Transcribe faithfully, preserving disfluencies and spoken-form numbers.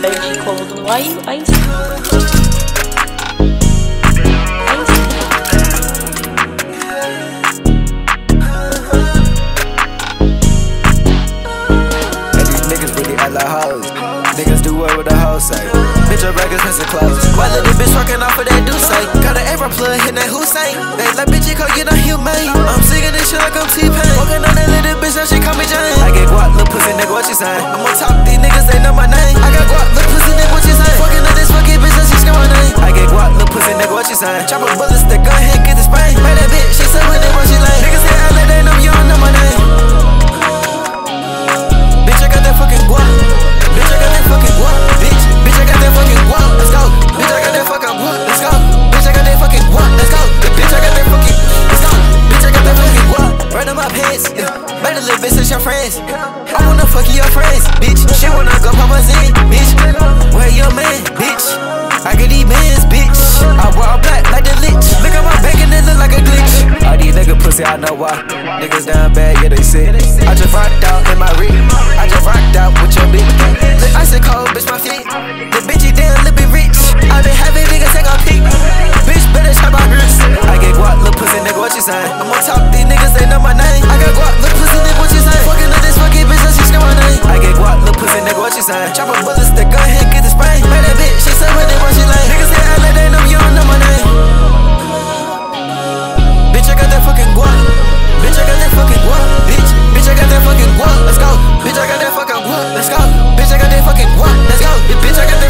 benjicold. Why you ice? Niggas do what with the whole say. Bitch, your records missing clothes. Why let this bitch rockin' off of that Duce? Got an Aero plug hitting that Hussein. They like bitch, you can't get a humane. I'm sick of this shit like I'm T-Pain. Walking on that little bitch, now she call me Jane. I get guap, little pussy nigga, what you saying? I'm on top, these niggas, they know my name. I got guap, little pussy nigga, what you saying? Fucking on this fucking bitch, now she scream my name. I get guap, little pussy nigga, what you saying? Chop a bullet, stick, go ahead, get the sprain. Man, that bitch, she said when they want she lame. Niggas say I let they know you don't know my name. Bitch, I got that fucking guap. Bitch, I got that fucking guap, bitch. Bitch, I got that fucking guap, let's go. Bitch, I got that fucking guap, let's go. Bitch, I got that fucking guap, let's go. Bitch, I got that fucking, let's go. Bitch, I got that fucking guap. Right on my pants, yeah. Made a little bitch with your friends. I wanna fuck your friends, bitch. She wanna go pop my in, bitch. Where your man, bitch? I get these bands, bitch. I wear all black like the lich. Look at my back and it look like a glitch. All these nigga pussy, I know why. Niggas down bad, yeah, they sick. I just rocked out in my rig. I just rocked out with your bitch. Look, I said cold, bitch, my feet. The bitch, you damn, little bit rich. I been having niggas take a peek. Bitch, better try my wrist. I get guap, little pussy, nigga, what you saying? I'm on top, these niggas, they know my name. I got guap, little pussy, nigga, what you saying? Fucking on this fucking bitch, she scream my name. I get guap, little pussy, nigga, what you saying? Chop a bullet, stick, go ahead, get the sprain. Man, that bitch, she said when they want she lame. Niggas say I let they know you don't know my name. Bitch, I got that fucking guap. Bitch, I got that fucking guap, bitch. Bitch, I got that fucking guap, let's go. Bitch, I got that fucking guap, let's go. Bitch, I got that fucking guap, let's go. Bitch, I got